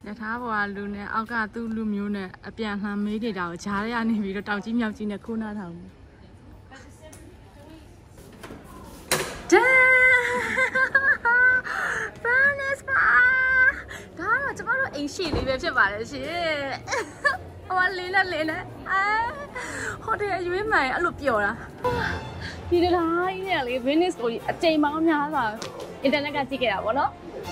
ယထာဘွာလူနဲ့အောက်ကသူ့လူမျိုးနဲ့အပြန်လှန်မေးနေတာကိုဂျားရရနေပြီးတော့တောင်ကြီးမြောက်ကြီးနဲ့ခိုးနာထောင်တယ်ဒန်ဖန်နစ်ပါဒါတော့ကျမတို့အိမ်ရှိလေးပဲဖြစ်ပါတယ်ရှင်ဟိုလေးနဲ့ဟိုတည်းအရွေးမှန်အဲ့လိုပျော်တာဒီတကားကြီးနဲ့လေ Venice ကိုအချိန်ပေါင်းများစွာအင်တာနက်ကကြည့်ခဲ့တာပေါ့နော်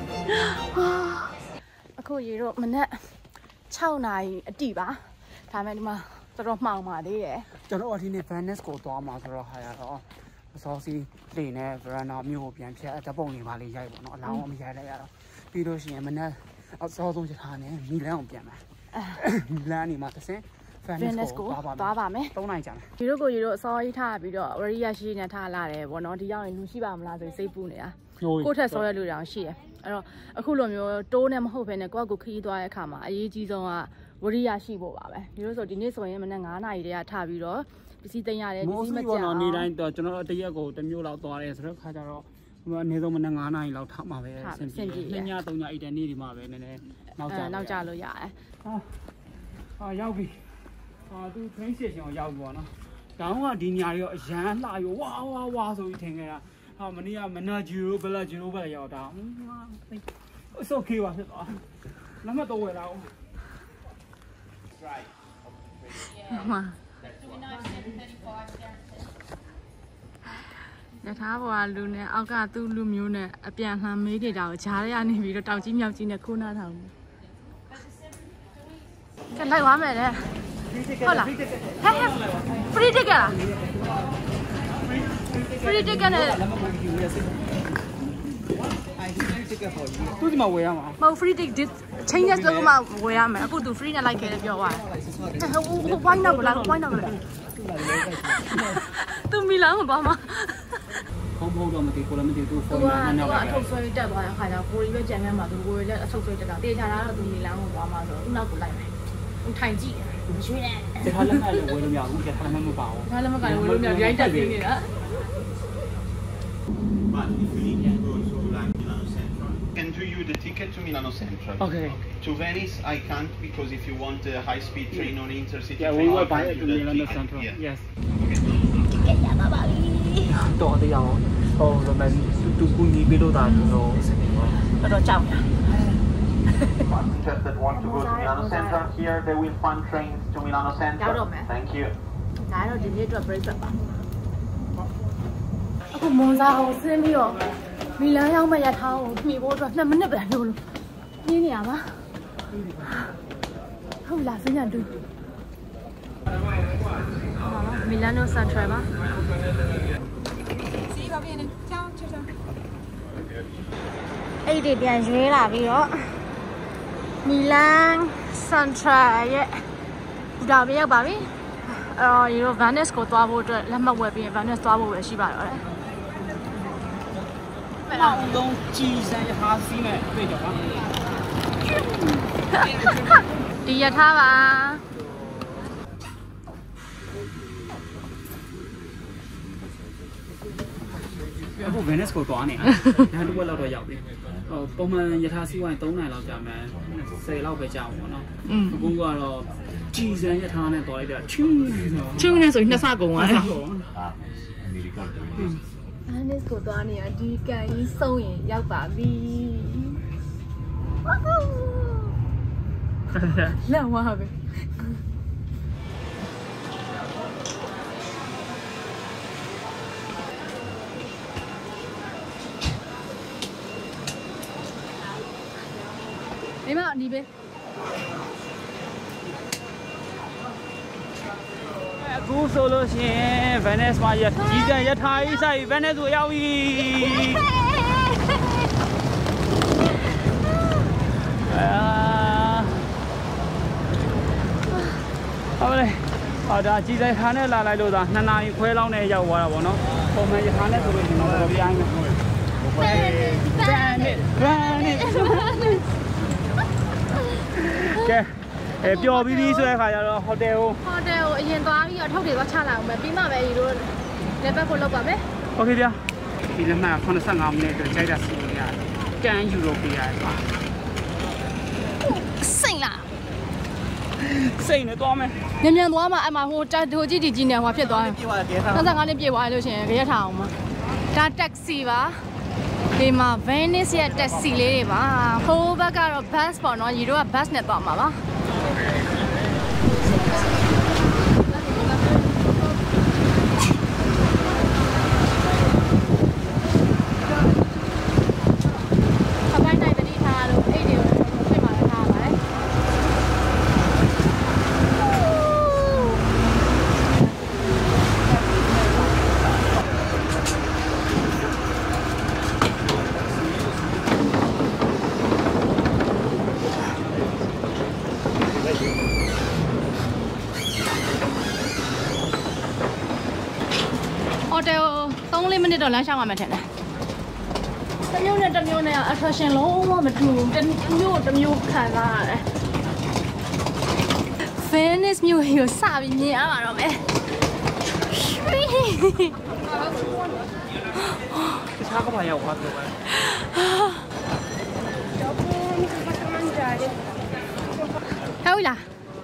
အခုရေတော့မနက်6 နာရီအတိပါဒါမဲ့ဒီမှာတော်မှောင်ပါသေးတယ်ကျွန်တော်ဒီနေ့ Venice ကိုသွားမှာဆိုတော့ဟာရတော့အစောစီလေနဲ့ Verona မြို့ကိုပြန်ဖြတ်တပုံနေပါလေးရိုက်ပေါ့နော်အလောင်းမရိုက်လိုက်ရတော့ပြီးလို့ရှိရင်မနက်အစောဆုံးရထားနဲ့မီလန်ကိုပြန်မှာမီလန်နေမှာတစ်ဆင့် Venice ကိုသွားပါမယ်3နိုင်ကြာမယ်ဒီတို့ကိုရေတို့အစောကြီးထားပြီးတော့ဝရိယရှိနေထားလာတယ်ပေါ့နော်ဒီရောက်ရင်လူရှိပါမလားဆိုစိတ်ပူနေတာကိုယ့်ထက်စောရလူတောင်ရှိတယ်အဲ့တော့အခုလိုမျိုးတိုးနဲ့မဟုတ်ဘဲနဲ့ကိုယ့်ကိုခရီးသွားတဲ့အခါမှာအရေးကြီးဆုံးကဝရိယရှိဖို့ပါပဲဒီလိုဆိုဒီနေ့ဆိုရင်မနက်9 နာရီတည်းကထားပြီးတော့ပစ္စည်းသိမ်းရတယ်ပစ္စည်းမကြအောင်နေတိုင်းတော့ကျွန်တော်တရက်ကို1မျိုးလောက်သွားတယ်ဆိုတော့ခါကြတော့အနည်းဆုံးမနက်9 နာရီလောက်ထားမှာပဲအဆင်ပြေ2 ည 3 ညအိတ်တဲ့နေ့ဒီမှာပဲနည်းနည်းနောက်ကြလို့ရတယ်ဟာရောက်ပြီသူ train station ကိုရောက်ပြီပေါ့နော်တောင်းကဒီညတွေရောအရန်လှရောဝါဆိုပြီးထင်ခဲ့တာဟာမနေ့ကမနာဂျီရိုဘလာဂျီရိုဘလာရောက်တာit's okay ပါဖြစ်သွားလက်မတော့ဝယ်လာအောင်ယထာဘွာလူနဲ့အောက်ကသူ့လူမျိုးနဲ့အပြန်လှန်မေးနေတာကိုဂျားရရနေပြီးတော့တောင်ကြီးမြောက်ကြီးနဲ့ခိုးနာထောင်တယ်ကဲလိုက်သွားမယ်လေဟုတ်လားဟဲ့ free ticket လား free ticket နဲ့သူဒီမှာဝယ်ရမှာမဟုတ် free ticket changes လို့မှဝယ်ရမယ်အခုသူ free နဲ့လိုက်ခဲ့တယ်ပြောသွားတယ်ဟို wine တော့လာ wine တော့လာသူမီလန်မှာပါမဟုတ်တော့မသိကိုလည်းမသိသူဖုန်းနဲ့နောက်အထုတ်ဆွဲတက်သွားတဲ့ခါကျကိုရီပဲကြံခဲ့မှာသူကိုရီလည်းအထုတ်ဆွဲတက်တာတေချာတာတော့သူမီလန်ကိုသွားမှာဆိုတော့နောက်ကိုလိုက်မယ်ဟိုထိုင်ကြည့်တယ်ရွှေနဲ့တခါလည်းမလည်းဝယ်လို့မရဘူးတခါလည်းမပါဘူးတခါလည်းမကလည်းဝယ်လို့မရရိုက်တက်နေနေတာ Can do you the ticket to Milano Central. Okay. To Venice, I can't because if you want a high-speed train on Intercity, yeah, we will buy it to Milano Central. Yes. Okay. တော်တရားဟိုလိုမဲ့သူကူညီပေးလို့တာတော့တော်ကြောက်ရ Passengers that want to go to Milano Central here, they will find trains to Milano Central. Thank you. ဒါတော့ဒီနေ့အတွက် breakfast ပါအခုမွန်စာကိုဆင်းပြီးတော့မီလန်ရောက်မှရထားကိုမှီဖို့အတွက်2 မိနစ်ပဲလို့ပြင်းနေရမှာဟုတ်လားစဉ်းစားတူမီလန်နိုစန်ထရယ်ပါစီပါပြင်းနေချောင်းအဲ့ဒီပြန်ရွေးလာပြီးတော့မီလန်စန်ထရယ်ရဲ့ဘူဒါဘေးရောက်ပါပြီဒီလို Venice ကိုသွားဖို့အတွက်လက်မှတ်ဝယ်ပြီး Venice သွားဖို့ပဲရှိပါတော့တယ်နောက်ဆုံးကြည်စံရထားစီးမဲ့တွေ့ကြပါဒီရထားပါအခု Venice ကိုသွားနေတာဒါတစ်ဝက်လောက်တော့ရောက်ပြီပုံမှန်ရထားစီးဝိုင်း3 နိုင်လောက်ကြာမယ်10လောက်ပဲကြာမှာပေါ့နော်အခုကတော့ကြည်စံရထားနဲ့သွားလိုက်တာချူးနဲ့ဆိုရင်2 ဆကုန်သွားတယ်Venice ကိုသွားနေရဒီကန်ကြီးစုံရင်ရောက်ပါပြီလက်ဝါပဲဒီမှာဒီပဲအခုဆိုလို့ရှိရင် Venice မှာကြီးစံရထားကြီးဆိုင် Venice ကိုရောက်ပြီဟုတ်လေဒါကြီးစံထားနဲ့လာလိုက်လို့သာ2 နာရီခွဲလောက်နဲ့ရောက်သွားတာပေါ့နော်ပုံမှန်ရထားနဲ့ဆိုလို့ရှိရင်တော့ပြိုင်းမယ်ကဲပျော်ပြီးဆိုတဲ့ခါကျတော့ဟိုတယ်ကိုအရင်သွားပြီးတော့ထုတ်တွေသွားချလာအောင်ပဲပြီးမှပဲဒီလိုလက်ပတ်ကိုလောက်ပါမယ်โอเคဗျာဒီလက်မှတ်85မိနစ်အတွက်ကြိုက်တာစီးရတယ်ကန်ယူရိုပေးရတယ်ပါစိတ်နဲ့သွားမယ်မြန်သွားမှာအဲ့မှာဟိုကြီးနေဟိုဖြစ်သွားတယ်25နှစ်ပြည့်သွားလို့ရှိရင်ကြရက်ထားအောင်ပါဒါတက်ဆီပါဒီမှာ Venice ရဲ့တက်ဆီလေးတွေပါဟိုဘက်ကတော့ bus ပေါ့နော်ညီတို့က bus နဲ့သွားမှာပါ3-4 မိနစ်တော့လမ်းရှောင်ရမယ်ထင်တယ်။တစ်မျိုးနဲ့ attraction လုံးဝမတူဘူး။တစ်မျိုးခံစားရတယ်။ Venice မြို့ကိုစပြီးမြင်ရပါတော့မယ်။တခြားကဘာရောက်သွားပြောပါဟုတ်လား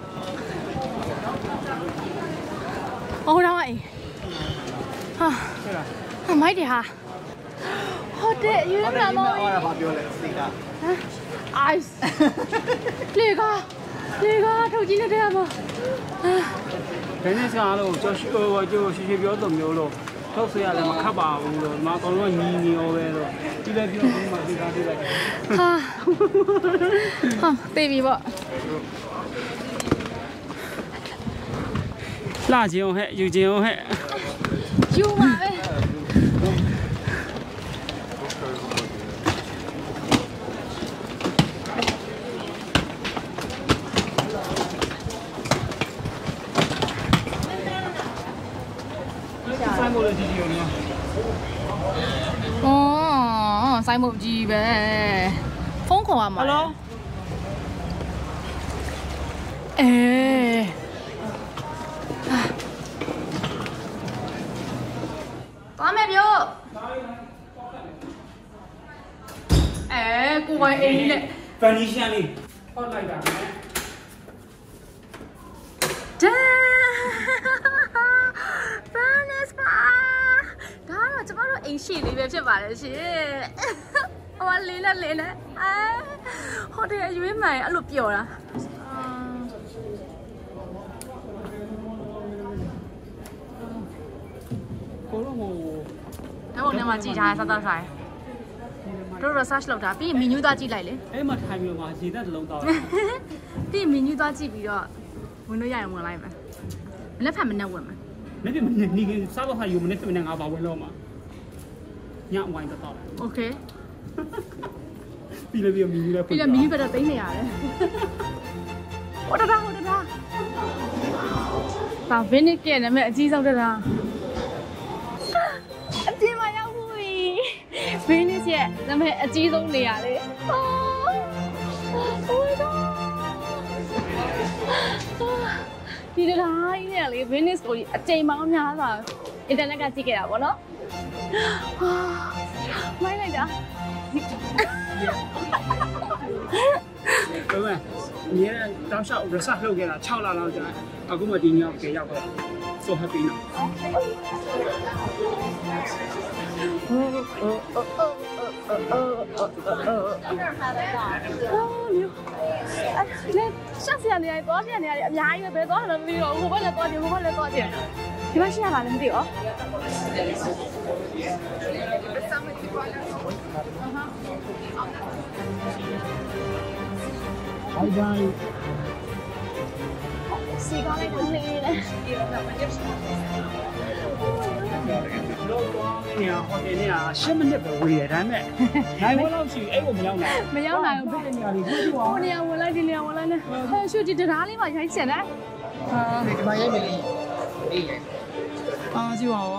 ။ဟုတ်တော့အေးဟာမိုက်တယ်ဟာဟုတ်တယ်ယူရမှာမောအော်ဘာပြောလဲစိတ်က ice လေကထုတ်ကြည့်နေတဲ့မှာဘယ်နဲ့စကားလို့ကျော်ရှိပြောတော့မျိုးလို့ထုတ်ဆွေးရတယ်မခတ်ပါဘူးလို့ဒီမှာအကောင်လုံးညီရောပဲလို့ဒီလည်းပြောပြီးမှဒီကားလေးလိုက်ဟာတေးပြီပေါ့လှချင်းအောင်ဟဲ့ယူချင်းအောင်ဟဲ့ယူပါပဲဆိုင်မို့လို့ကြည့်ကြည့်အောင်နော်ဆိုင်မို့ကြီးပဲဖုန်းခေါ်ရမှာဟယ်လိုသွားမယ်ပြောကိုဝိုင်းအိမ်နဲ့ဖန်နီရှန်လေးဟောလိုက်တာဒါ Venice ပါဒါတော့ကျမတို့အိမ်ရှိလေးပဲဖြစ်ပါလေရှင်ဟိုလေးနဲ့ဟိုတည်းအရွေးမှန်အဲ့လိုပျော်တာကိုလိုဟိုအဲ့ဘုံထဲမှာကြည်ထားတဲ့စားဆိုင်တို့ research လုပ်တာပြီးရင် menu သွားကြည့်လိုက်လေအဲ့မှာထိုင်ပြီးတော့ရေသက်တစ်လုံးတောက်ပြီးရင် menu သွားကြည့်ပြီးတော့ဝင်လို့ရရင်ဝင်လိုက်မယ်လက်ဖက်မနဲ့ဝင်မယ်မနေ့နီးစားတော့ဟာယူမနေ့ငါပါဝင်တော့မှာညဝိုင်းတော့โอเคပြီးလည်းမီနီလည်းပြီးလည်းမီနီပဲတော့သိနေရတယ်ဟိုတတာဒါ Venice ရဲ့နာမည်အကြီးဆုံးတတာအပြင်မှာရောက်ဘူးVenice ရဲ့နာမည်အကြီးဆုံးနေရာလေဒီတတားကြီးနဲ့လေ Venice ကိုအချိန်ပေါင်းများစွာအင်တာနက်ကကြည့်ခဲ့တာပေါ့နော်မိုင်းလိုက်တာဘယ်မှာမြေတောက်လျှောက် research လုပ်ခဲ့တာ6လလောက်ကြာအခုမှဒီညောင်ကြရောက်တော့ so happy now လေရှက်စရာနေရာသွားပြန်နေရတယ်အများကြီးပဲဘယ်သွားမှမသိတော့ဘူးဟိုဘက်လည်းသွားတယ်ဒီမှာရှိရပါလည်းမသိရော Hi guys. စီကောင်းလေးကိုလေးလေတော့နေရာဟိုတယ်နေရာ10မိနစ်ပဲဝေးတယ်ဒါပေမဲ့နိုင်ဝက်လောက်ရှိအဲ့ကိုမရောက်နိုင်ဘူးဘယ်နေရာလေးကိုဟိုနေရာဝင်လိုက်ဒီနေရာဝင်လိုက်နဲ့ဟဲ့ရှူဒီတရားလေးမှာရိုက်ချင်တယ်ဒီမှာရိုက်မယ်လေအေးကြည့်ပါဦး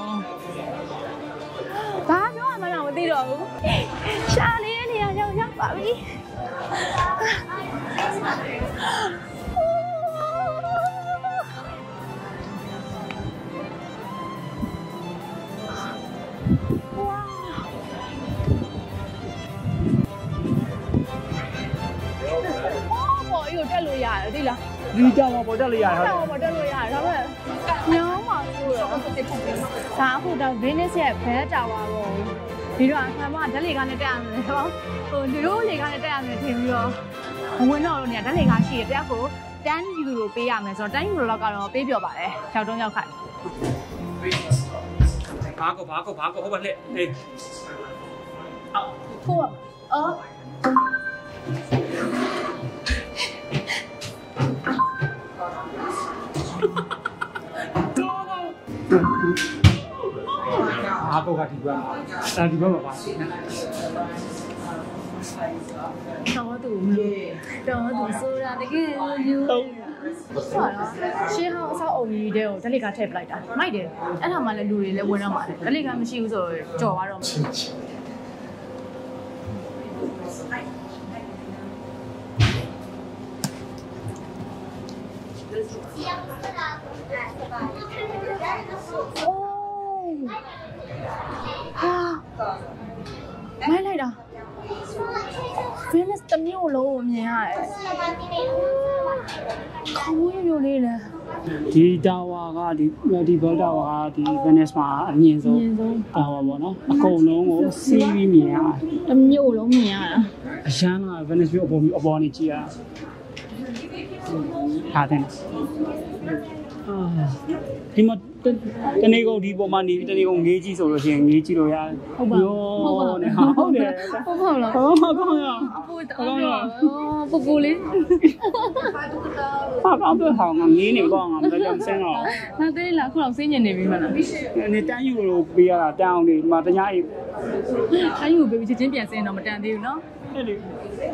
ဘာပြောမှမသိတော့ဘူးရှာလေးနေရာရောက်ပါပြီတက်လို့ရတယ်သိလားဒီတောင်ပေါ်တက်လို့ရတယ်ဟုတ်ပေါ်တက်လို့ရတယ်ဒါပေမဲ့ညောင်းပါဆိုတော့ဒါအခုတော့ Venus ရဲ့ Bell Tower ပေါ့ဒီတော့ဆံမဓာတ်လေကားနဲ့တက်ရမယ်ဟောဟိုဒီလိုလေကားနဲ့တက်ရမယ်ထင်ပြီးတော့ဝင်တော့လို့နေဓာတ်လေကားရှိတယ်တရားကို10 euro ပေးရမယ်ဆိုတော့10 euro လောက်ကတော့ပေးပြောပါတယ်ရောက်တော့ရောက်ခိုက်ဘာကိုဟုတ်ပါလေအေးထိုးအားကောကဒီဘက်ဒီဘက်မှာပါတော်သူဆိုတာတကယ်ယူဟုတ်လားရှင်းဟောင်းအဆောက်အုံကြီးတဲ့ကိုဓာတ်လေကားထည့်ပလိုက်တာမိုက်တယ်အဲ့ဒါမှလည်းလူတွေလည်းဝင်တော့မှာလေဓာတ်လေကားမရှိဘူးဆိုတော့ကြော်သွားတော့မှာမိုက်လိုက်တာ Venus တမျိုးလုံးမြင်ရတယ်ခေါင်းရိုးလေးလေဒီတာဝါကဒီဘောတာဝါကဒီ Venus မှာအမြင့်ဆုံးတာဝါပေါ့နော်အကုန်လုံးကိုစီးပြီးမြင်ရတယ်တမျိုးလုံးမြင်ရတာအရန်က Venus မျိုးအပေါ်နေကြည့်ရဟာတဲ့ဒီမှာတနေ့ကုန်ဒီပေါ်မှာနေပြီးတနေ့ကုန်ငေးကြည့်ဆိုလို့ရှိရင်ငေးကြည့်လို့ရတယ်ဟုတ်ပါဟုတ်တယ်ဟုတ်တယ်ဟုတ်လားဟုတ်ကောင်းရပူလေးဟာကောင်းတော့ဟောင်းငေးနေကောင်းအောင်မကြောက်စင်းတော့နားသေးလားခုတော့စင်းညင်နေပြီမလားနေတန်းယူလို့ပေးရတာတန်းအောင်လေးဒီမှာတ냐အေးတန်းယူပေးပြီးချင်းပြန်စင်းတော့မတန်သေးဘူးနော်ဟုတ်လေ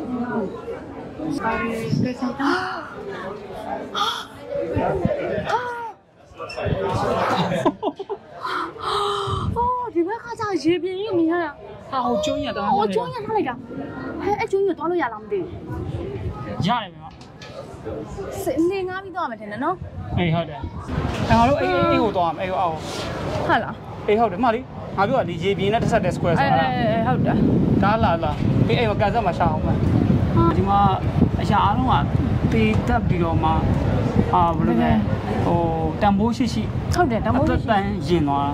哦，ဒီဘက်ကကြာရေပြင်းကြီးမြင်ရတာဟာဟိုကျွန်းရတာဟိုကျွန်းရထားလိုက်တာဟဲ့အဲ့ကျွန်းရသွားလို့ရလားမသိဘူးရတယ်ဗျာနေငါးပြီးသွားမယ်ထင်တယ်နော်အေးဟုတ်တယ်ငါတို့အေးကိုသွားမယ်အေးအောက်ဟုတ်လားအေးဟုတ်တယ်မလေးငါပြောတာဒီရေပြင်းနဲ့တစ်ဆက်တဲ့ square ဆိုတာဟုတ်တယ်ဒါလာအေးအဲ့ကန်ဆက်မှာရှာအောင်မယ်ဒီမှာအရာအားလုံးကတေးတက်ပြီးတော့မှဘယ်လိုလဲဟိုတန်ဖိုးရှိဟုတ်တယ်တန်ဖိုးရှိတန်ရင်သွား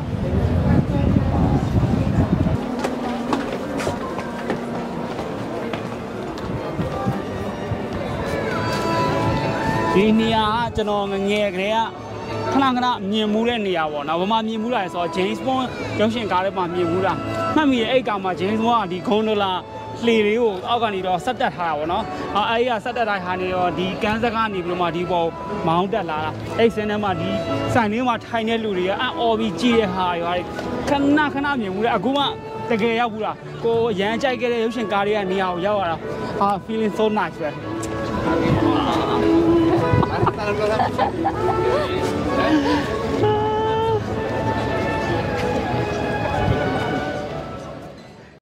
ဒီနေရာကကျွန်တော်ငငယ်ကလေးကခဏမြင်မှုတဲ့နေရာပေါ့နော်ဘာမှမြင်မှုလာလဲဆိုတော့ James Bond ရုပ်ရှင်ကားထဲမှာမြင်မှုတာမှတ်မိရဲ့အဲ့ကောင်မှာ James Bond ကဒီဂွန်ဒိုလာလှေလေးကိုအောက်ကနေတော့ဆက်တက်ထားတာပေါ့နော်အဲ့ဒီကဆက်တက်ထားဟာနေတော့ဒီကန်းစကားနေပြီးတော့မှဒီပေါ်မောင်းတက်လာတာအဲ့စင်းထဲမှာဒီဆိုင်လေးမှာထိုင်တဲ့လူတွေကအံ့ဩပြီးကြည့်တဲ့ဟာတွေခဏမြင်မှုတဲ့အခုမှတကယ်ရောက်ဘူးလားကိုရမ်းကြိုက်ခဲ့တဲ့ရုပ်ရှင်ကားတွေကနေရာကိုရောက်လာတာfeeling so nice ပဲ